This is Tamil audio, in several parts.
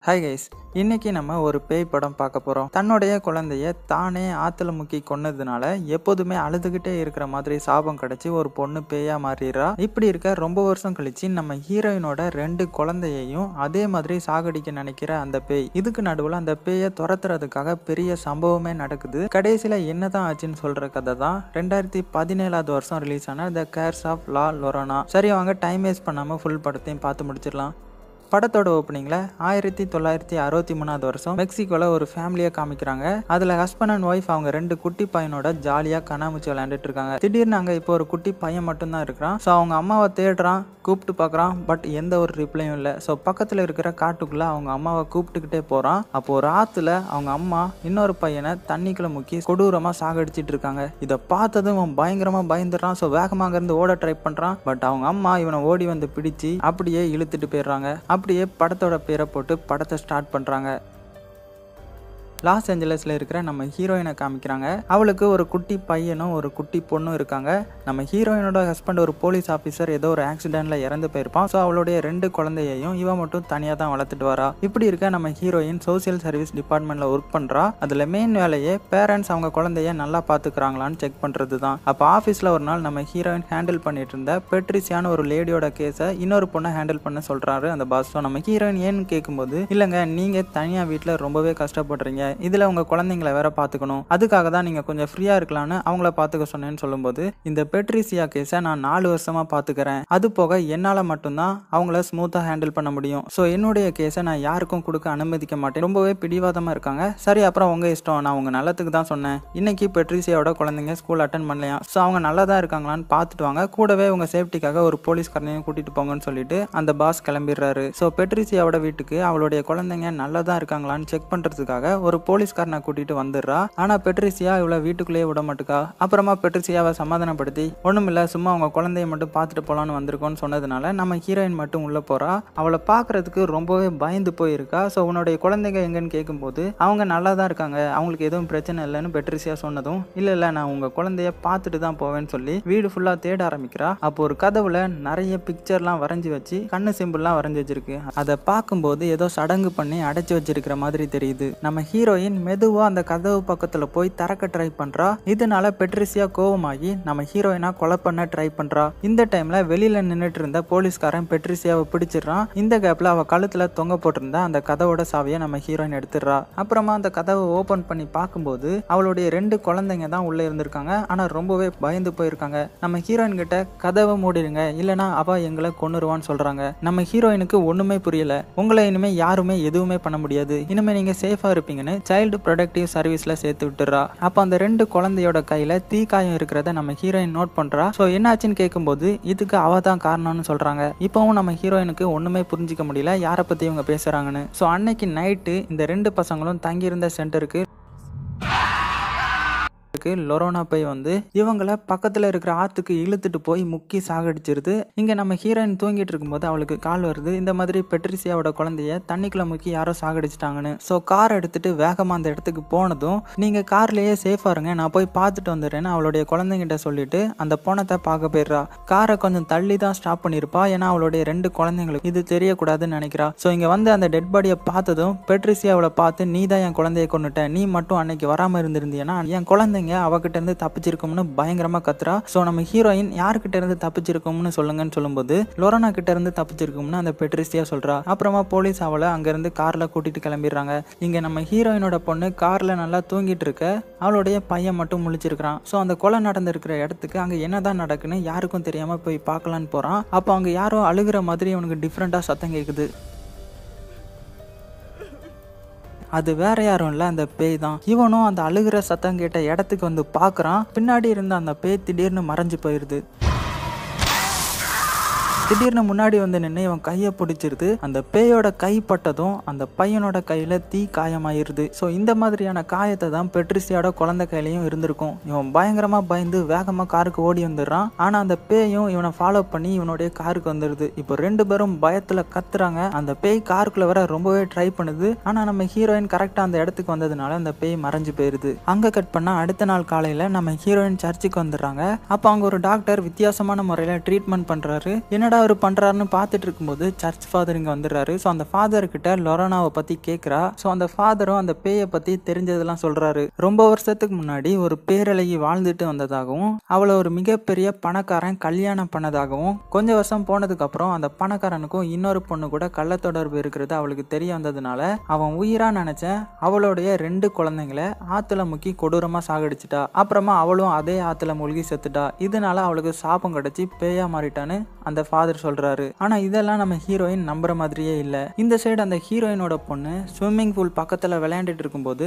ஹாய் கைஸ், இன்னைக்கு நம்ம ஒரு பேய் படம் பார்க்க போகிறோம். தன்னுடைய குழந்தைய தானே ஆற்றுல முக்கி கொன்னதுனால எப்போதுமே அழுதுகிட்டே இருக்கிற மாதிரி சாபம் கிடைச்சி ஒரு பொண்ணு பேயா மாறிடுறா. இப்படி இருக்க ரொம்ப வருஷம் கழிச்சு நம்ம ஹீரோயினோட 2 குழந்தையையும் அதே மாதிரி சாகடிக்க நினைக்கிற அந்த பேய், இதுக்கு நடுவில் அந்த பேயை துரத்துறதுக்காக பெரிய சம்பவமே நடக்குது. கடைசியில் என்னதான் ஆச்சுன்னு சொல்ற கதை தான் 2017 வருஷம் ரிலீஸ் ஆன த கேர்ஸ் ஆஃப் லா லொரானா. சரி, அவங்க டைம் வேஸ்ட் பண்ணாமல் ஃபுல் படத்தையும் பார்த்து முடிச்சிடலாம். படத்தோட ஓப்பனிங்ல 1963 வருஷம் மெக்சிகோல ஒரு ஃபேமிலியை காமிக்கிறாங்க. அதுல ஹஸ்பண்ட் அண்ட் ஒய்ஃப் அவங்க 2 குட்டி பையனோட ஜாலியா கண்ணாமூச்சி விளையாண்டுட்டு இருக்காங்க. திடீர்னு அங்க இப்போ ஒரு குட்டி பையன் மட்டும் தான் இருக்கிறான். ஸோ அவங்க அம்மாவை தேடுறான், கூப்பிட்டு பார்க்குறான். பட் எந்த ஒரு ரிப்ளையும் இல்லை. ஸோ பக்கத்தில் இருக்கிற காட்டுக்குள்ள அவங்க அம்மாவை கூப்பிட்டுக்கிட்டே போகிறான். அப்போ ஒரு ஆற்றுல அவங்க அம்மா இன்னொரு பையனை தண்ணிக்குள்ள முக்கி கொடூரமாக சாகடிச்சிட்டு இருக்காங்க. இதை பார்த்ததும் அவன் பயங்கரமாக பயந்துடுறான். ஸோ வேகமாக அங்கேருந்து ஓட ட்ரை பண்ணுறான். பட் அவங்க அம்மா இவனை ஓடி வந்து பிடிச்சி அப்படியே இழுத்துட்டு போயிடுறாங்க. அப்படியே படத்தோட பேரை போட்டு படத்தை ஸ்டார்ட் பண்ணுறாங்க. லாஸ் ஏஞ்சலஸில் இருக்கிற நம்ம ஹீரோயினை காமிக்கிறாங்க. அவளுக்கு ஒரு குட்டி பையனும் ஒரு குட்டி பொண்ணும் இருக்காங்க. நம்ம ஹீரோயினோட ஹஸ்பண்ட் ஒரு போலீஸ் ஆஃபீஸர் ஏதோ ஒரு ஆக்சிடென்ட்ல இறந்து போயிருப்பான். ஸோ அவளுடைய 2 குழந்தையையும் இவன் மட்டும் தனியாக தான் வளர்த்துட்டு வரா. இப்படி இருக்க நம்ம ஹீரோயின் சோசியல் சர்வீஸ் டிபார்ட்மெண்ட்ல ஒர்க் பண்றா. அதுல மெயின் வேலையே பேரண்ட்ஸ் அவங்க குழந்தைய நல்லா பாத்துக்கிறாங்களான்னு செக் பண்றது தான். அப்போ ஆஃபீஸ்ல ஒரு நாள் நம்ம ஹீரோயின் ஹேண்டில் பண்ணிட்டு இருந்த பெட்ரிசியான ஒரு லேடியோட கேஸை இன்னொரு பொண்ணை ஹேண்டில் பண்ண சொல்றாரு அந்த பாஸ். ஸோ நம்ம ஹீரோயின் ஏன்னு கேட்கும்போது, இல்லைங்க நீங்க தனியா வீட்டில் ரொம்பவே கஷ்டப்படுறீங்க, இதுல உங்க குழந்தைங்களை வேற பாத்துக்கணும், அதுக்காக தான் நீங்க கொஞ்சம் ஃப்ரீயா இருக்கலாம்னு அவங்கள பாத்துக்க சொன்னேன்னு சொல்லும்போது, இந்த பெட்ரிசியா கேஸை நான் 4 வருஷமா பாத்துக்கிறேன், அது போக என்னால மட்டும்தான் அவங்கள ஸ்மூத்தா ஹேண்டில் பண்ண முடியும். ஸோ என்னுடைய கேஸை நான் யாருக்கும் கொடுக்க அனுமதிக்க மாட்டேன். ரொம்பவே பிடிவாதமா இருக்காங்க. சரி, அப்புறம் உங்க இஷ்டம், நான் உங்க நல்லத்துக்கு தான் சொன்னேன். இன்னைக்கு பெட்ரிசியாவோட குழந்தைங்க ஸ்கூல் அட்டன் பண்ணலையா, ஸோ அவங்க நல்லா தான் இருக்காங்களான்னு பார்த்துட்டு வாங்க, கூடவே உங்க சேஃப்டிக்காக ஒரு போலீஸ்காரனையும் கூட்டிட்டு போங்கன்னு சொல்லிட்டு அந்த பாஸ் கிளம்பிடுறாரு. ஸோ பெட்ரிசியாவோட வீட்டுக்கு அவளுடைய குழந்தைங்க நல்லா தான் இருக்காங்களான்னு செக் பண்றதுக்காக ஒரு போலீஸ்காரனை கூட்டிட்டு வந்துடுறா. ஆனா பெட்ரிசியா இவளை வீட்டுக்குள்ளேயே விட மாட்டுக்கா. அப்புறமா பெட்ரிசியாவை சமாதானப்படுத்தி, ஒண்ணுமில்ல சும்மா அவங்க குழந்தைய மட்டும் பார்த்துட்டு போலான்னு வந்திருக்கோன்னு சொன்னதுனால நம்ம ஹீரோயின் மட்டும் உள்ள போறா. அவளை பாக்குறதுக்கு ரொம்பவே பயந்து போயிருக்கா. ஸோ உன்னுடைய குழந்தைங்க எங்கன்னு கேட்கும்போது, அவங்க நல்லா தான் இருக்காங்க, அவங்களுக்கு எதுவும் பிரச்சனை இல்லைன்னு பெட்ரிசியா சொன்னதும், இல்ல நான் உங்க குழந்தைய பார்த்துட்டு தான் போவேன்னு சொல்லி வீடு ஃபுல்லா தேட ஆரம்பிக்கிறா. அப்போ ஒரு கதவுல நிறைய பிக்சர்லாம் வரைஞ்சி வச்சு கண்ணு சிம்பிள்லாம் வரைஞ்சி வச்சிருக்கு. அதை பார்க்கும்போது ஏதோ சடங்கு பண்ணி அடைச்சு வச்சிருக்கிற மாதிரி தெரியுது. நம்ம ஹீரோயின் மெதுவா அந்த கதவு பக்கத்துல போய் திறக்க ட்ரை பண்றா. இதனால பெட்ரிசியா கோவமாகி நம்ம ஹீரோயினா கொலை பண்ண ட்ரை பண்றா. இந்த டைம்ல வெளியில நின்னுட்டு இருந்த போலீஸ்காரன் பெட்ரிசியாவை பிடிச்சிடறான். இந்த கேப்ல அவ கழுத்துல தொங்க போட்டிருந்த அந்த கதவோட சாவியை நம்ம ஹீரோயின் எடுத்துடுறா. அப்புறமா அந்த கதவை ஓபன் பண்ணி பார்க்கும்போது அவளுடைய 2 குழந்தைங்க தான் உள்ள இருந்திருக்காங்க. ஆனா ரொம்பவே பயந்து போயிருக்காங்க. நம்ம ஹீரோயின் கிட்ட கதவை மூடிடுங்க, இல்லனா அவ எங்களை கொன்னுருவான்னு சொல்றாங்க. நம்ம ஹீரோயினுக்கு ஒண்ணுமே புரியல. உங்களை இனிமே யாருமே எதுவுமே பண்ண முடியாது, இனிமே நீங்க சேஃபா இருப்பீங்கன்னு சைல்டு ப்ரொடக்டிவ் சர்வீஸ்ல சேர்த்து விட்டுறா. அப்ப அந்த 2 குழந்தையோட கையில தீக்காயம் இருக்கிறத நம்ம ஹீரோயின் நோட் பண்றா. ஸோ என்னாச்சுன்னு கேட்கும்போது இதுக்கு அவ தான் காரணம்னு சொல்றாங்க. இப்பவும் நம்ம ஹீரோயினுக்கு ஒண்ணுமே புரிஞ்சிக்க முடியல யாரை பத்தி இவங்க பேசுறாங்கன்னு. ஸோ அன்னைக்கு நைட்டு இந்த 2 பசங்களும் தங்கியிருந்த சென்டருக்கு லொரோனா போய் வந்து இவங்களை பக்கத்துல இருக்கிற ஆத்துக்கு இழுத்துட்டு போய் முக்கி சாகடிச்சிருது. இங்க நம்ம ஹீரோயின் தூங்கிட்டு இருக்கும்போது அவளுக்கு கால் வருது, இந்த மாதிரி பெட்ரிசியாவோட குழந்தைய தண்ணிக்குள்ள முக்கி யாரோ சாகடிச்சிட்டாங்கன்னு. ஸோ கார் எடுத்துட்டு வேகமா அந்த இடத்துக்கு போனதும், நீங்க கார்லயே சேஃபா இருங்க, நான் போய் பார்த்துட்டு வந்துடுறேன்னு அவளுடைய குழந்தைங்கிட்ட சொல்லிட்டு அந்த பொணத்தை பார்க்க போயிடுறா. காரை கொஞ்சம் தள்ளி தான் ஸ்டாப் பண்ணிருப்பா, ஏன்னா அவளுடைய 2 குழந்தைங்களுக்கு இது தெரியக்கூடாதுன்னு நினைக்கிறா. ஸோ இங்க வந்து அந்த டெட் பாடியை பார்த்ததும் பெட்ரிசியாவோட பார்த்து, நீ தான் என் குழந்தைய கொன்னுட்ட, நீ மட்டும் அன்னைக்கு வராம இருந்திருந்தீங்கன்னா என் குழந்தைங்க அவகிட்ட இருந்து தப்பிச்சிருக்கும்னு பயங்கரமா கத்துறா. சோ நம்ம ஹீரோயின் யார்கிட்ட இருந்து தப்பிச்சிருக்கும்னு சொல்லுங்கன்னு சொல்லும்போது, லொரானா கிட்ட இருந்து தப்பிச்சிருக்கும்னு அந்த பெட்ரிசியா சொல்றா. அப்புறமா போலீஸ் அவளை அங்க இருந்து கார்ல கூட்டிட்டு கிளம்பிடுறாங்க. இங்க நம்ம ஹீரோயினோட பொண்ணு கார்ல நல்லா தூங்கிட்டு இருக்க, அவளுடைய பையன் மட்டும் முழிச்சிருக்கான். சோ அந்த கொலை நடந்திருக்கிற இடத்துக்கு அங்க என்னதான் நடக்குன்னு யாருக்கும் தெரியாம போய் பார்க்கலான்னு போறான். அப்போ அங்க யாரோ அழுகிற மாதிரி அவனுக்கு டிஃப்ரெண்டா சத்தம் கேக்குது. அது வேற யாரும் இல்ல, அந்த பேய் தான். இவனும் அந்த அழுகிற சத்தம் கேட்ட இடத்துக்கு வந்து பாக்குறான். பின்னாடி இருந்த அந்த பேய் திடீர்னு மறைஞ்சு போயிருது. திடீர்னு முன்னாடி வந்து நின்று இவன் கையை பிடிச்சிருது. அந்த பேயோட கை பட்டதும் அந்த பையனோட கையில தீ காயமாயிருது. ஸோ இந்த மாதிரியான காயத்தை தான் பெட்ரிசியாவோட குழந்தை கையிலையும் இருந்திருக்கும். இவன் பயங்கரமா பயந்து வேகமா காருக்கு ஓடி வந்துடுறான். ஆனா அந்த பேயும் இவனை ஃபாலோ பண்ணி இவனுடைய காருக்கு வந்துருது. இப்போ 2 பேரும் பயத்துல கத்துறாங்க. அந்த பேய் காருக்குள்ள வர ரொம்பவே ட்ரை பண்ணுது. ஆனா நம்ம ஹீரோயின் கரெக்டா அந்த இடத்துக்கு வந்ததுனால அந்த பேய் மறைஞ்சு போயிருது. அங்க கட் பண்ணா அடுத்த நாள் காலையில நம்ம ஹீரோயின் சர்ச்சுக்கு வந்துடுறாங்க. அப்போ அங்க ஒரு டாக்டர் வித்தியாசமான முறையில ட்ரீட்மெண்ட் பண்றாரு. என்னடா என்னடா அவர் பண்றாருன்னு பார்த்துட்டு இருக்கும்போது சர்ச் ஃபாதர் இங்க வந்துடுறாரு. ஸோ அந்த ஃபாதர் கிட்ட லொரானாவை பத்தி கேட்கிறா. ஸோ அந்த ஃபாதரும் அந்த பேயை பத்தி தெரிஞ்சதெல்லாம் சொல்றாரு. ரொம்ப வருஷத்துக்கு முன்னாடி ஒரு பேரழகி வாழ்ந்துட்டு வந்ததாகவும் அவளை ஒரு மிகப்பெரிய பணக்காரன் கல்யாணம் பண்ணதாகவும் கொஞ்சம் வருஷம் போனதுக்கு அப்புறம் அந்த பணக்காரனுக்கும் இன்னொரு பொண்ணு கூட கள்ள தொடர்பு இருக்கிறது அவளுக்கு தெரிய வந்ததுனால அவன் உயிரா நினைச்ச அவளுடைய 2 குழந்தைங்களை ஆத்துல முக்கி கொடூரமா சாகடிச்சிட்டா. அப்புறமா அவளும் அதே ஆத்துல மூழ்கி செத்துட்டா. இதனால அவளுக்கு சாபம் கிடைச்சி பேயா மாறிட்டான்னு அந்த ஃபாதர் சொல்றாரு. ஆனா இதெல்லாம் நம்ம ஹீரோயின் நம்புற மாதிரியே இல்ல. இந்த சைடு அந்த ஹீரோயினோட பொண்ணு ஸ்விம்மிங் பூல் பக்கத்துல விளையாண்டுட்டு இருக்கும்போது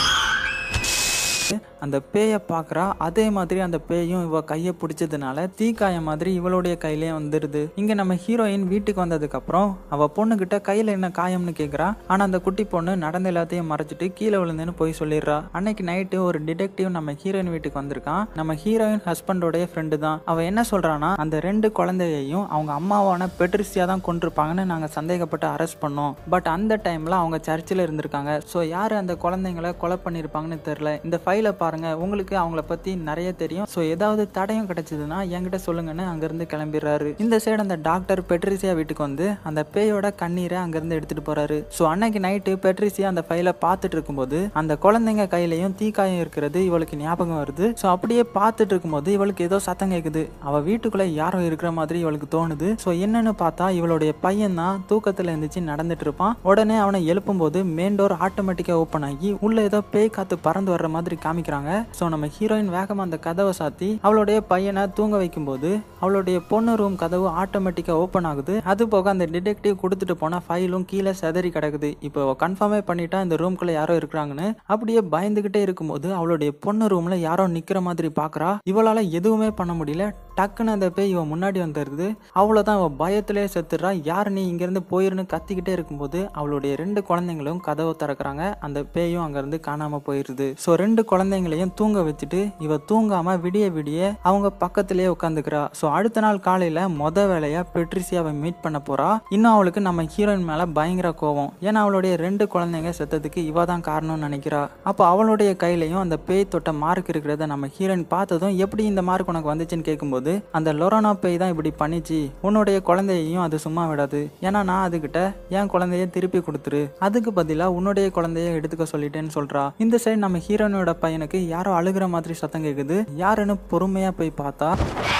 அந்த பேயை பாக்குறா. அதே மாதிரி அந்த பேயும் இவ கையை பிடிச்சதுனால தீக்காயம் மாதிரி இவளுடைய கையிலேயே வந்துடுது. இங்க நம்ம ஹீரோயின் வீட்டுக்கு வந்ததுக்கு அப்புறம் அவ பொண்ணு கிட்ட கையில என்ன காயம்னு கேக்குறா. ஆனா அந்த குட்டி பொண்ணு நடந்த எல்லாத்தையும் மறைச்சிட்டு கீழே விழுந்துன்னு போய் சொல்லிடுறா. அன்னைக்கு நைட்டு ஒரு டிடெக்டிவ் நம்ம ஹீரோயின் வீட்டுக்கு வந்திருக்கான். நம்ம ஹீரோயின் ஹஸ்பண்டோடைய ஃப்ரெண்டு தான். அவ என்ன சொல்றானா, அந்த 2 குழந்தையையும் அவங்க அம்மாவான பெட்ரிசியா தான் கொண்டிருப்பாங்கன்னு நாங்க சந்தேகப்பட்டு அரெஸ்ட் பண்ணோம். பட் அந்த டைம்ல அவங்க சர்ச்சில் இருந்திருக்காங்க. ஸோ யாரு அந்த குழந்தைங்களை கொலை பண்ணிருப்பாங்கன்னு தெரியல. இந்த ஃபைலை பாருங்க, உங்களுக்கு அவங்கள பத்தி நிறைய தெரியும். ஸோ ஏதாவது தடயம் கிடைச்சதுன்னா என்கிட்ட சொல்லுங்கன்னு அங்கிருந்து கிளம்பிடுறாரு. இந்த சைடு அந்த டாக்டர் பெட்ரிசியா வீட்டுக்கு வந்து அந்த பேயோட கண்ணீரை அங்கிருந்து எடுத்துட்டு போறாரு. ஸோ அன்னைக்கு நைட்டு பெட்ரிசியா அந்த ஃபைலை பார்த்துட்டு இருக்கும்போது அந்த குழந்தைங்க கையிலையும் தீக்காயம் இருக்கிறது இவளுக்கு ஞாபகம் வருது. ஸோ அப்படியே பார்த்துட்டு இருக்கும்போது இவளுக்கு ஏதோ சத்தம் கேட்குது. அவ வீட்டுக்குள்ள யாரோ இருக்கிற மாதிரி இவளுக்கு தோணுது. ஸோ என்னன்னு பார்த்தா இவளுடைய பையன் தான் தூக்கத்துல இருந்துச்சு நடந்துட்டு இருப்பான். உடனே அவனை எழுப்பும் போது மெயின் டோர் ஆட்டோமேட்டிக்கா ஓப்பன் ஆகி உள்ள ஏதோ பேய் காத்து பறந்து வர்ற மாதிரி காமிக்கிறாங்க. சோ நம்ம ஹீரோயின் வேகமா அந்த கதவை சாத்தி அவளுடைய பையனை தூங்க வைக்கும் போது அவளுடைய பொண்ணு ரூம் கதவு ஆட்டோமேட்டிக்கா ஓப்பன் ஆகுது. அது போக அந்த டிடெக்டிவ் கொடுத்துட்டு போன ஃபைலும் கீழே செதறி கிடக்குது. இப்போ கன்ஃபார்மே பண்ணிட்டா இந்த ரூம்குள்ள யாரோ இருக்கிறாங்கன்னு. அப்படியே பயந்துகிட்டே இருக்கும்போது அவளுடைய பொண்ணு ரூம்ல யாரோ நிக்கிற மாதிரி பாக்குறா. இவளால எதுவுமே பண்ண முடியல. டக்குன்னு அந்த பேய் இவ முன்னாடி வந்துருது. அவ்வளவுதான், அவ பயத்திலே செத்துறா. யாரு நீ இங்க இருந்து போயிருன்னு கத்திக்கிட்டே இருக்கும்போது அவளுடைய 2 குழந்தைங்களும் கதவை திறக்கிறாங்க. அந்த பேயும் அங்க இருந்து காணாம போயிருது. சோ 2 குழந்தைங்களையும் தூங்க வச்சுட்டு இவ தூங்காம விடிய விடிய அவங்க பக்கத்திலேயே உட்காந்துக்கிறா. சோ அடுத்த நாள் காலையில வேலையா பெட்ரிசியாவை மீட் பண்ண போறா. இன்னும் அவளுக்கு நம்ம ஹீரோயின் மேல பயங்கர கோவம். ஏன்னா அவளுடைய 2 குழந்தைங்க செத்ததுக்கு இவ தான் காரணம்னு நினைக்கிறா. அப்போ அவளுடைய கையிலையும் அந்த பேய் தொட்ட மார்க் இருக்கிறத நம்ம ஹீரோயின் பார்த்ததும் எப்படி இந்த மார்க் உனக்கு வந்துச்சுன்னு கேட்கும்போது அந்த லொரானா பேய் தான் இப்படி பண்ணிச்சு, உன்னுடைய குழந்தையையும் அது சும்மா விடாது. ஏன்னா நான் அதுகிட்ட என் குழந்தைய திருப்பி கொடுத்துரு, அதுக்கு பதிலா உன்னுடைய குழந்தைய எடுத்துக்க சொல்லிட்டேன்னு சொல்றா. இந்த சைடு நம்ம ஹீரோயினோட பையனுக்கு யாரோ அழுகிற மாதிரி சத்தம் கேக்குது. யாருன்னு பொறுமையா போய் பார்த்தா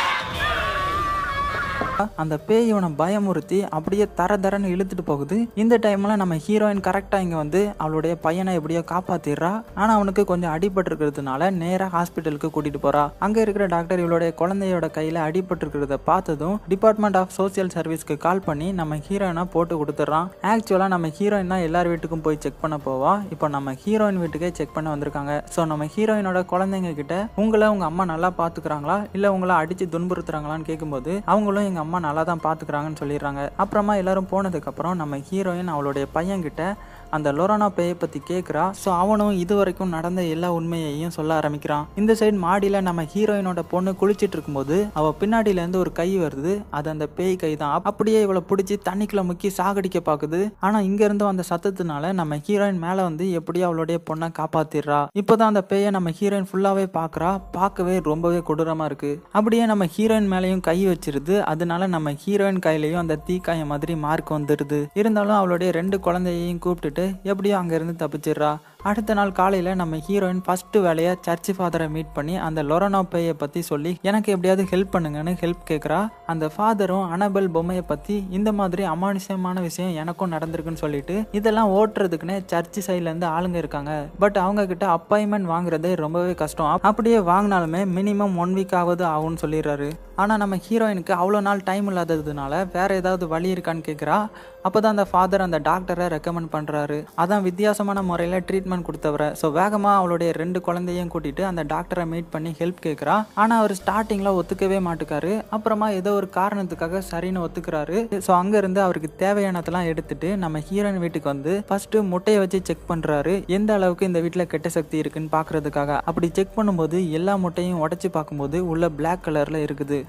அந்த பேய் இவனை பயமுறுத்தி அப்படியே தரன்னு இழுத்துட்டு போகுது. இந்த டைம்ல நம்ம ஹீரோயின் கரெக்டா இங்க வந்து அவளுடைய பையனை எப்படியோ காப்பாத்திடுறா. ஆனா அவனுக்கு கொஞ்சம் அடிபட்டு இருக்கிறதுனால நேரா ஹாஸ்பிட்டலுக்கு கூட்டிட்டு போறா. அங்க இருக்கிற டாக்டர் இவளுடைய குழந்தையோட கையில அடிபட்டு இருக்கிறத பார்த்ததும் டிபார்ட்மெண்ட் ஆஃப் சோசியல் சர்வீஸ்க்கு கால் பண்ணி நம்ம ஹீரோயினா போட்டு கொடுத்துறான். ஆக்சுவலா நம்ம ஹீரோயின் தான் எல்லார் வீட்டுக்கும் போய் செக் பண்ண போவா. இப்போ நம்ம ஹீரோயின் வீட்டுக்கே செக் பண்ண வந்திருக்காங்க. சோ நம்ம ஹீரோயினோட குழந்தைங்க கிட்ட உங்களை உங்க அம்மா நல்லா பாத்துக்கிறாங்களா இல்ல உங்களை அடிச்சு துன்புறுத்துறாங்களான்னு கேட்கும்போது அவங்களும் எங்க அம்மா நல்லா தான் பாத்துக்கிறாங்கன்னு சொல்லிடுறாங்க. அப்புறமா எல்லாரும் போனதுக்கு அப்புறம் நம்ம ஹீரோயின் அவளுடைய பையன் கிட்ட அந்த லொரானா பேயை பத்தி கேட்கிறா. ஸோ அவனும் இது வரைக்கும் நடந்த எல்லா உண்மையையும் சொல்ல ஆரம்பிக்கிறான். இந்த சைடு மாடியில நம்ம ஹீரோயினோட பொண்ணு குளிச்சிட்டு இருக்கும்போது அவ பின்னாடியில இருந்து ஒரு கை வருது. அது அந்த பேய் கை தான். அப்படியே இவளை பிடிச்சி தண்ணிக்குள்ள முக்கி சாகடிக்க பாக்குது. ஆனா இங்க இருந்து அந்த சத்தத்தினால நம்ம ஹீரோயின் மேல வந்து எப்படியோ அவளுடைய பொண்ணை காப்பாத்திடுறா. இப்போதான் அந்த பேயை நம்ம ஹீரோயின் ஃபுல்லாவே பாக்குறா. பார்க்கவே ரொம்பவே கொடூரமா இருக்கு. அப்படியே நம்ம ஹீரோயின் மேலையும் கை வச்சிருது. அதனால நம்ம ஹீரோயின் கையிலையும் அந்த தீக்காயம் மாதிரி மார்க் வந்துடுது. இருந்தாலும் அவளுடைய 2 குழந்தையையும் கூப்பிட்டுட்டு எப்படியோ அங்க இருந்து தப்பிச்சிடுறா. அடுத்த நாள் காலையில நம்ம ஹீரோயின் ஃபர்ஸ்ட் வேலையா சர்ச் ஃபாதரை மீட் பண்ணி அந்த லொரானா பேயை பத்தி சொல்லி எனக்கு எப்படியாவது ஹெல்ப் பண்ணுங்கன்னு ஹெல்ப் கேட்கறா. அந்த ஃபாதரும் அனபெல் பொம்மையை பத்தி இந்த மாதிரி அமானுஷ்யமான விஷயம் எனக்கும் நடந்திருக்குன்னு சொல்லிட்டு இதெல்லாம் ஓட்டுறதுக்குன்னு சர்ச் சைட்ல இருந்து ஆளுங்க இருக்காங்க. பட் அவங்க கிட்ட அப்பாயின்மெண்ட் வாங்குறதே ரொம்பவே கஷ்டம். அப்படியே வாங்கினாலுமே மினிமம் 1 வீக் ஆகுது ஆகும்னு சொல்லிடுறாரு. ஆனா நம்ம ஹீரோயினுக்கு அவ்வளோ நாள் டைம் இல்லாததுனால வேற ஏதாவது வழி இருக்கான்னு கேட்குறா. அப்போதான் அந்த ஃபாதர் அந்த டாக்டரை ரெக்கமெண்ட் பண்றாரு. அதான் வித்தியாசமான முறையில் ட்ரீட்மெண்ட் கொடுத்தவரை. ஸோ வேகமா அவளுடைய 2 குழந்தையும் கூட்டிட்டு அந்த டாக்டரை மீட் பண்ணி ஹெல்ப் கேட்குறா. ஆனா அவர் ஸ்டார்டிங்ல ஒத்துக்கவே மாட்டுக்காரு. அப்புறமா ஏதோ ஒரு காரணத்துக்காக சரின்னு ஒத்துக்கிறாரு. ஸோ அங்க இருந்து அவருக்கு தேவையானதெல்லாம் எடுத்துட்டு நம்ம ஹீரோயின் வீட்டுக்கு வந்து ஃபர்ஸ்ட் முட்டையை வச்சு செக் பண்றாரு. எந்த அளவுக்கு இந்த வீட்டில் கெட்ட சக்தி இருக்குன்னு பாக்குறதுக்காக. அப்படி செக் பண்ணும்போது எல்லா முட்டையும் உடைச்சு பார்க்கும்போது உள்ள பிளாக் கலர்ல இருக்குது.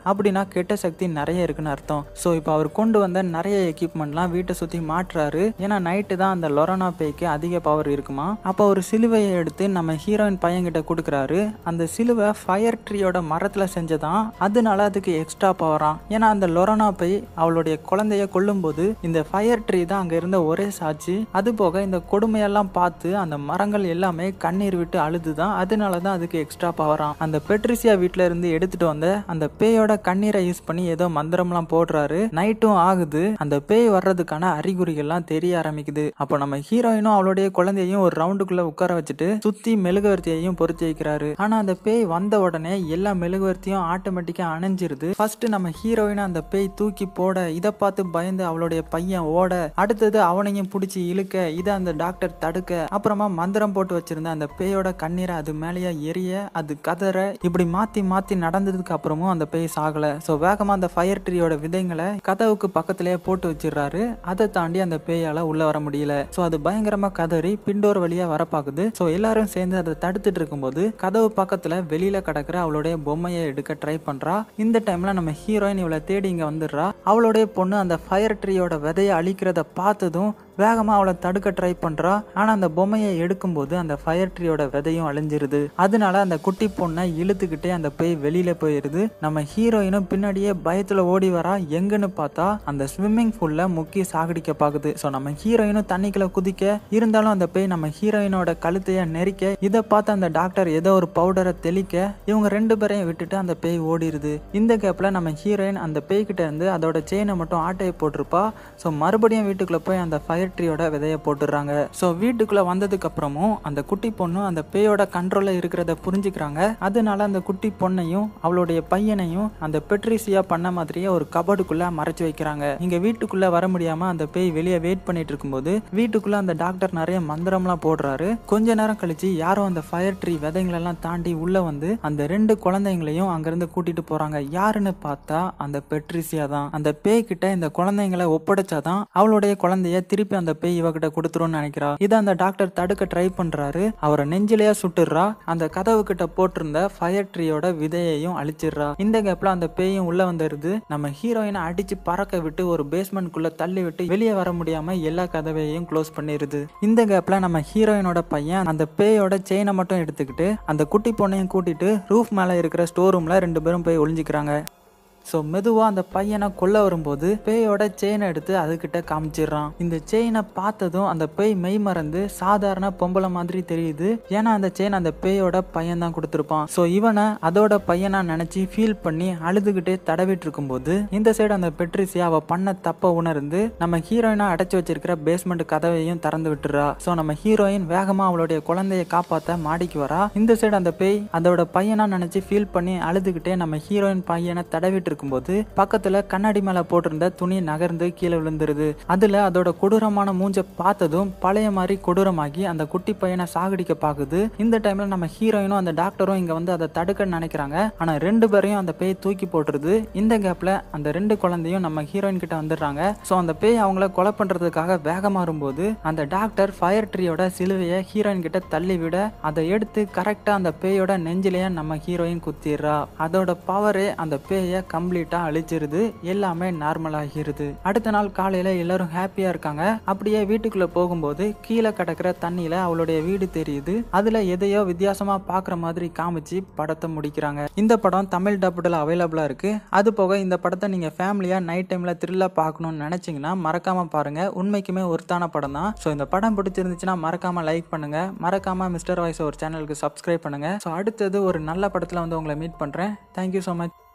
அப்படின்னா கெட்ட சக்தி நிறைய இருக்குன்னு அர்த்தம். ஸோ இப்போ அவர் கொண்டு வந்த நிறைய எக்யூப்மெண்ட்லாம் வீட்டை சுற்றி மாட்டுறாரு. ஏன்னா நைட்டு தான் அந்த லொரானா பேய்க்கு அதிக பவர் இருக்குமா. அப்போ ஒரு சிலுவையை எடுத்து நம்ம ஹீரோயின் பையன்கிட்ட கொடுக்குறாரு. அந்த சிலுவை ஃபயர் ட்ரீயோட மரத்தில் செஞ்சதான், அதனால அதுக்கு எக்ஸ்ட்ரா பவராம். ஏன்னா அந்த லொரானா பேய் அவளுடைய குழந்தைய கொல்லும்போது இந்த ஃபயர் ட்ரீ தான் அங்கே இருந்த ஒரே சாட்சி. அது போக இந்த கொடுமையெல்லாம் பார்த்து அந்த மரங்கள் எல்லாமே கண்ணீர் விட்டு அழுதுதான், அதனால தான் அதுக்கு எக்ஸ்ட்ரா பவராம். அந்த பெட்ரிசியா வீட்டில இருந்து எடுத்துட்டு வந்த அந்த பேயோட கண்ணீரை யூஸ் பண்ணி ஏதோ மந்திரம்லாம் போடுறாரு. நைட்டும் ஆகுது. அந்த பேய் வர்றதுக்கான அறிகுறிகள்லாம் தெரிய ஆரம்பிக்குது. அப்போ நம்ம ஹீரோயினும் அவளுடைய குழந்தையும் ஒரு ரவுண்டுக்குள்ள உட்கார வச்சுட்டு சுத்தி மெழுகுவர்த்தியையும் பொருத்தி வைக்கிறாரு. ஆனா அந்த பேய் வந்த உடனே எல்லா மெழுகுவர்த்தியும் ஆட்டோமேட்டிக்கா அணைஞ்சிருது. ஃபர்ஸ்ட் நம்ம ஹீரோயினை அந்த பேய் தூக்கி போட, இதை பார்த்து பயந்து அவளுடைய பையன் ஓட, அடுத்தது அவனையும் பிடிச்சி இழுக்க, இதை அந்த டாக்டர் தடுக்க, அப்புறமா மந்திரம் போட்டு வச்சிருந்த அந்த பேயோட கண்ணீரை அது மேலேயே எரிய, அது கதற, இப்படி மாத்தி மாத்தி நடந்ததுக்கு அப்புறமும் அந்த பேய் சாகல. ஸோ வேகமா அந்த ஃபயர் ட்ரீயோட விதைங்களை கதவுக்கு பக்கத்திலேயே போட்டு வச்சிடறாரு. அதை தாண்டி அந்த பேயால உள்ள வர முடியல. ஸோ அது பயங்கரமா கதறி பிண்டோர் வழியா வர பாக்குது. ஸோ எல்லாரும் சேர்ந்து அதை தடுத்துட்டு இருக்கும்போது கதவு பக்கத்துல வெளியில கிடக்குற அவளுடைய பொம்மையை எடுக்க ட்ரை பண்றா. இந்த டைம்ல நம்ம ஹீரோயின் இவளை தேடி இங்க வந்துடுறா. அவளுடைய பொண்ணு அந்த ஃபயர் ட்ரீயோட விதையை அழிக்கிறத பார்த்ததும் வேகமா அவளை தடுக்க ட்ரை பண்றா. ஆனா அந்த பொம்மையை எடுக்கும்போது அந்த ஃபயர் ட்ரீயோட விதையும் அழிஞ்சிருது. அதனால அந்த குட்டி பொண்ணை இழுத்துக்கிட்டே அந்த பேய் வெளியில போயிருது. நம்ம ஹீரோயினும் பின்னாடியே பயத்துல ஓடி வரா. எங்கன்னு பார்த்தா அந்த ஸ்விம்மிங் பூல்ல முக்கி சாகடிக்க பாக்குது. ஸோ நம்ம ஹீரோயினும் தண்ணிக்குள்ள குதிக்க, இருந்தாலும் அந்த பேய் நம்ம ஹீரோயினோட கழுத்தைய நெரிக்க, இதை பார்த்து அந்த டாக்டர் ஏதோ ஒரு பவுடரை தெளிக்க, இவங்க ரெண்டு பேரையும் விட்டுட்டு அந்த பேய் ஓடிடுது. இந்த கேப்ல நம்ம ஹீரோயின் அந்த பேய் கிட்ட இருந்து அதோட செயினை மட்டும் ஆட்டையை போட்டிருப்பா. ஸோ மறுபடியும் வீட்டுக்குள்ள போய் அந்த ஃபயர் ட்ரீயோட விதைய போட்டுறாங்க. ஸோ வீட்டுக்குள்ள வந்ததுக்கு அப்புறமும் அந்த குட்டி பொண்ணு அந்த பேயோட கண்ட்ரோல்ல இருக்கிறத புரிஞ்சுக்கிறாங்க. அதனால அந்த குட்டி பொண்ணையும் அவளுடைய பையனையும் அந்த பெட்ரிசியா பண்ண மாதிரியே ஒரு கபடுக்குள்ள மறைச்சு வைக்கிறாங்க. இங்க வீட்டுக்குள்ள வர முடியாம அந்த பேய் வெளியே வெயிட் பண்ணிட்டு இருக்கும்போது வீட்டுக்குள்ள அந்த டாக்டர் நிறைய மந்திரம்லாம் போடுறாரு. கொஞ்ச நேரம் கழிச்சு யாரும் அந்த ஃபயர் ட்ரீ விதைங்களெல்லாம் தாண்டி உள்ள வந்து அந்த ரெண்டு குழந்தைங்களையும் அங்கிருந்து கூட்டிட்டு போறாங்க. யாருன்னு பார்த்தா அந்த பெட்ரிசியா தான். அந்த பேய் கிட்ட இந்த குழந்தைங்களை ஒப்படைச்சாதான் அவளுடைய குழந்தைய திருப்பி அந்த பேய் இவகிட்ட கொடுத்துரும்னு நினைக்கிறா. இதை அந்த டாக்டர் தடுக்க ட்ரை பண்றாரு. அவரை நெஞ்சிலேயே சுட்டுறா. அந்த கதவு கிட்ட போட்டிருந்த ஃபயர் ட்ரீயோட விதையையும் அழிச்சிடுறா. இந்த கேப்ல அந்த பேயும் உள்ள வந்துருது. நம்ம ஹீரோயினை அடிச்சு பறக்க விட்டு ஒரு பேஸ்மெண்ட்குள்ள தள்ளி விட்டு வெளியே வர முடியாம எல்லா கதவையும் க்ளோஸ் பண்ணிருது. இந்த கேப்ல நம்ம ஹீரோயினோட பையன் அந்த பேயோட செயினை மட்டும் எடுத்துக்கிட்டு அந்த குட்டி பொண்ணையும் கூட்டிட்டு ரூஃப் மேல இருக்கிற ஸ்டோர் ரூம்ல ரெண்டு பேரும் போய் ஒளிஞ்சுக்கிறாங்க. ஸோ மெதுவாக அந்த பையனை கொல்ல வரும்போது பேயோட செயினை எடுத்து அதுக்கிட்ட காமிச்சிடுறான். இந்த செயினை பார்த்ததும் அந்த பேய் மெய் மறந்து சாதாரண பொம்பளை மாதிரி தெரியுது. ஏன்னா அந்த செயின் அந்த பேயோட பையன் தான் கொடுத்துருப்பான். ஸோ இவனை அதோட பையனா நினைச்சு ஃபீல் பண்ணி அழுதுகிட்டே தடவிட்டு இருக்கும்போது இந்த சைடு அந்த பெட்ரிசியா அவ பண்ண தப்ப உணர்ந்து நம்ம ஹீரோயினா அடைச்சு வச்சிருக்கிற பேஸ்மெண்ட் கதவையும் திறந்து விட்டுறா. ஸோ நம்ம ஹீரோயின் வேகமா அவளுடைய குழந்தைய காப்பாற்ற மாடிக்கு வரா. இந்த சைடு அந்த பேய் அதோட பையனா நினைச்சு ஃபீல் பண்ணி அழுதுகிட்டே நம்ம ஹீரோயின் பையனை தடவிட்டு இருக்கும்போது பக்கத்துல கண்ணாடி மேல போட்டிருந்த துணி நகர்ந்து கீழே விழுந்துருது. அதுல அதோட கொடூரமான மூஞ்ச பார்த்ததும் பழைய மாதிரி கொடூரமாகி அந்த குட்டி பையனை சாகடிக்க பாக்குது. இந்த டைம்ல நம்ம ஹீரோயினும் அந்த டாக்டரும் இங்க வந்து அதை தடுக்க நினைக்கிறாங்க. ஆனா ரெண்டு பேரையும் அந்த பேய் தூக்கி போட்டுருது. இந்த கேப்ல அந்த ரெண்டு குழந்தையும் நம்ம ஹீரோயின் கிட்ட வந்துடுறாங்க. சோ அந்த பேய் அவங்கள கொலை பண்றதுக்காக வேகமா வரும்போது அந்த டாக்டர் ஃபயர் ட்ரீயோட சிலுவையை ஹீரோயின் கிட்ட தள்ளி விட அதை எடுத்து கரெக்டா அந்த பேயோட நெஞ்சிலேயே நம்ம ஹீரோயின் குத்திடுறா. அதோட பவரே அந்த பேயை கம்ப்ளீட்டா அழிச்சிருது. எல்லாமே நார்மல் ஆகிருது. அடுத்த நாள் காலையில எல்லாரும் ஹாப்பியா இருக்காங்க. அப்படியே வீட்டுக்குள்ள போகும்போது கீழே கிடக்குற தண்ணியில அவளுடைய வீடு தெரியுது. அதுல எதையோ வித்தியாசமா பாக்குற மாதிரி காமிச்சு படத்தை முடிக்கிறாங்க. இந்த படம் தமிழ் டப்புல அவைலபிளா இருக்கு. அது போக இந்த படத்தை நீங்க ஃபேமிலியா நைட் டைம்ல த்ரில்லா பார்க்கணும்னு நினைச்சீங்கன்னா மறக்காம பாருங்க. உண்மைக்குமே ஒருத்தான படம் தான். ஸோ இந்த படம் பிடிச்சிருந்துச்சுன்னா மறக்காம லைக் பண்ணுங்க. மறக்காம மிஸ்டர் வாய்ஸ் ஓவர் சேனலுக்கு சப்ஸ்கிரைப் பண்ணுங்க. ஸோ அடுத்தது ஒரு நல்ல படத்துல வந்து உங்களை மீட் பண்றேன். Thank you so much.